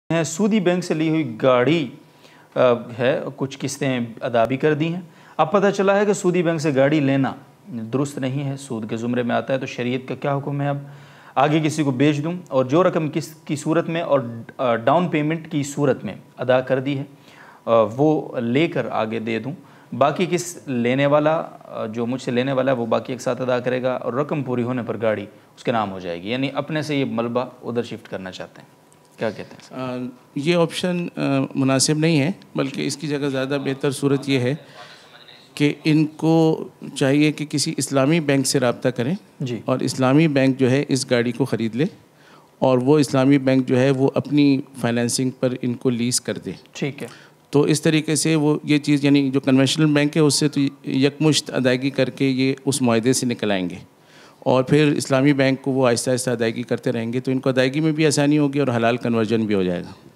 ہیں سودی بینک سے لی ہوئی گاڑی ہے، کچھ قسطیں ادا بھی کر دی ہیں۔ اب پتہ چلا ہے کہ سودی بینک سے گاڑی لینا درست نہیں ہے، سود کے زمرے میں آتا ہے۔ تو شریعت کا کیا حکم ہے؟ اب آگے کسی کو بیچ دوں اور جو رقم قسط کی صورت میں اور ڈاؤن پیمنٹ کی صورت میں ادا کر دی ہے وہ لے کر آگے دے دوں، باقی قسط لینے والا جو مجھ سے لینے والا ہے وہ باقی ایک ساتھ ادا کرے گا اور رقم پوری ہونے پر گاڑی اس کے نام ہو جائے گی، یعنی اپنے سے یہ ملبہ ادھر شفٹ کرنا چاہتے ہیں۔ کیا کہتے ہیں؟ یہ آپشن مناسب نہیں ہے، بلکہ اس کی جگہ زیادہ بہتر صورت یہ ہے کہ ان کو چاہیے کہ کسی اسلامی بینک سے رابطہ کریں جی، اور اور اسلامی بینک جو ہے اس گاڑی کو خرید لے اور وہ اسلامی بینک جو ہے وہ اپنی فائنینسنگ پر ان کو لیز کر دے۔ ٹھیک ہے، تو اس طریقے سے وہ یہ چیز یعنی جو کنونشنل بینک ہے اس سے تو یکمشت ادائیگی کر کے یہ اس معاہدے سے نکل آئیں گے اور پھر اسلامی بینک کو وہ آہستہ آہستہ ادائیگی کرتے رہیں گے، تو ان کو ادائیگی میں بھی آسانی ہوگی اور حلال کنورژن بھی ہو جائے گا۔